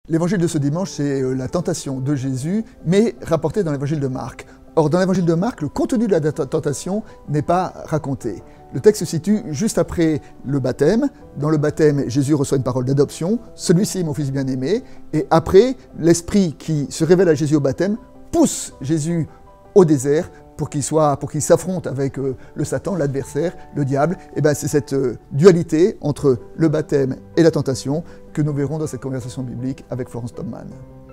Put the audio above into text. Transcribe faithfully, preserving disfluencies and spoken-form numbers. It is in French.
L'évangile de ce dimanche, c'est la tentation de Jésus, mais rapportée dans l'évangile de Marc. Or, dans l'évangile de Marc, le contenu de la tentation n'est pas raconté. Le texte se situe juste après le baptême. Dans le baptême, Jésus reçoit une parole d'adoption. « Celui-ci est mon fils bien-aimé ». Et après, l'Esprit qui se révèle à Jésus au baptême pousse Jésus au désert pour qu'il soit, pour qu'il s'affronte avec euh, le Satan, l'adversaire, le diable. Et ben, c'est cette euh, dualité entre le baptême et la tentation que nous verrons dans cette conversation biblique avec Florence Tobman.